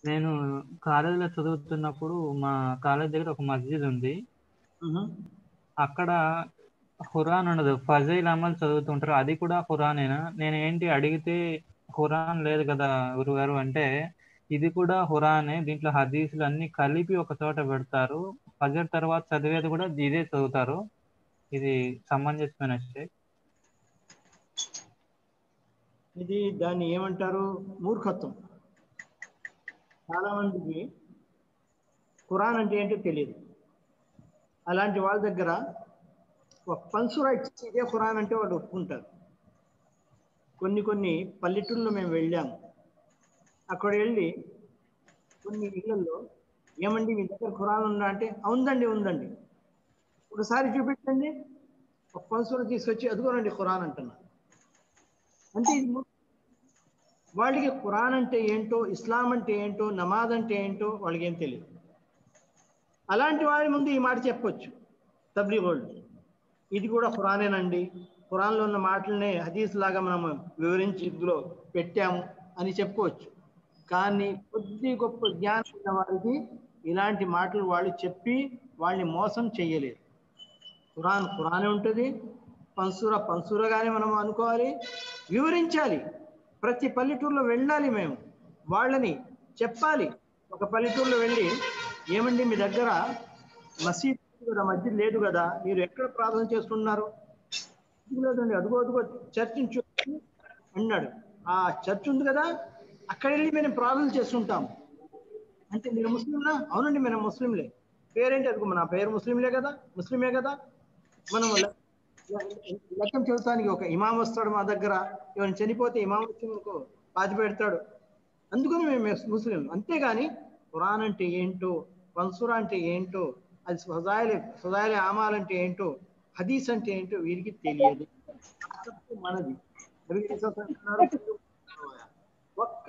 నేను కాలేజీలో చదువుతున్నప్పుడు మా కాలేజ్ దగ్గర ఒక మస్జిద్ ఉంది. అక్కడ ఖురాన్ ఉండదు, ఫజైల్ అమల్ చదువుతుంటారు. అది కూడా ఖురానేనా? నేను ఏంటి అడిగితే ఖురాన్ లేదు కదా గురుగారు అంటే, ఇది కూడా ఖురానే, దీంట్లో హదీసులు అన్ని కలిపి ఒక చోట పెడతారు, ఫజర్ తర్వాత చదివేది కూడా ఇదే చదువుతారు, ఇది సమంజసమైన విషయం. ఇది దాన్ని ఏమంటారు? మూర్ఖత్వం. చాలా మందికి ఖురాన్ అంటే ఏంటో తెలియదు. అలాంటి వాళ్ళ దగ్గర ఒక పల్సురా ఇచ్చి ఇదే ఖురాన్ అంటే వాళ్ళు ఒప్పుకుంటారు. కొన్ని పల్లెటూళ్ళలో మేము వెళ్ళాము. అక్కడ వెళ్ళి కొన్ని ఇళ్లలో, ఏమండి మీ దగ్గర ఖురాన్ ఉందా అంటే, ఉందండి ఉందండి. ఒకసారి చూపించండి. ఒక పల్సురా తీసుకొచ్చి అదిగోనండి ఖురాన్ అంటున్నారు. అంటే ఇది వాళ్ళకి ఖురాన్ అంటే ఏంటో, ఇస్లాం అంటే ఏంటో, నమాజ్ అంటే ఏంటో వాళ్ళకి ఏం తెలియదు. అలాంటి వారి ముందు ఈ మాట చెప్పొచ్చు తబ్లీగ్ వాళ్ళు, ఇది కూడా ఖురానేనండి, ఖురాన్లో ఉన్న మాటలనే హదీస్ లాగా మనం వివరించి ఇందులో పెట్టాము అని చెప్పుకోవచ్చు. కానీ కొద్ది గొప్ప జ్ఞానం ఉన్న వారికి ఇలాంటి మాటలు వాళ్ళు చెప్పి వాళ్ళని మోసం చెయ్యలేరు. ఖురాన్ ఖురానే ఉంటుంది, పంసూరగానే మనం అనుకోవాలి, వివరించాలి. ప్రతి పల్లెటూరులో వెళ్ళాలి, మేము వాళ్ళని చెప్పాలి. ఒక పల్లెటూరులో వెళ్ళి, ఏమండి మీ దగ్గర మసీద్ కదా, మస్జిద్ లేదు కదా, మీరు ఎక్కడ ప్రార్థన చేస్తున్నారు? లేదండి, అదిగో అదిగో చర్చ్ అన్నాడు. ఆ చర్చ్ ఉంది కదా, అక్కడ వెళ్ళి మేము ప్రార్థన చేస్తుంటాము. అంటే మీరు ముస్లింలా? అవునండి మేము ముస్లింలే. పేరేంటి? అదిగో నా పేరు ముస్లింలే కదా, ముస్లిమే కదా. మనం లెక్కం చెబుతానికి ఒక ఇమాం వస్తాడు మా దగ్గర, ఎవరైనా చనిపోతే ఇమాం వచ్చి మనకు పాతి పెడతాడు. అందుకని మేము ముస్లిం. అంతేగాని ఖురాన్ అంటే ఏంటో, పన్సురా అంటే ఏంటో, అది ఫజాయిల్ ఆమాల్ అంటే ఏంటో, హదీస్ అంటే ఏంటో వీరికి తెలియదు. మనది ఒక్క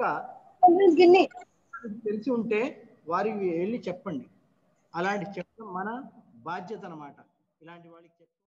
తెలిసి ఉంటే వారికి వెళ్ళి చెప్పండి. అలాంటి చెప్పడం మన బాధ్యత అన్నమాట. ఇలాంటి వాళ్ళకి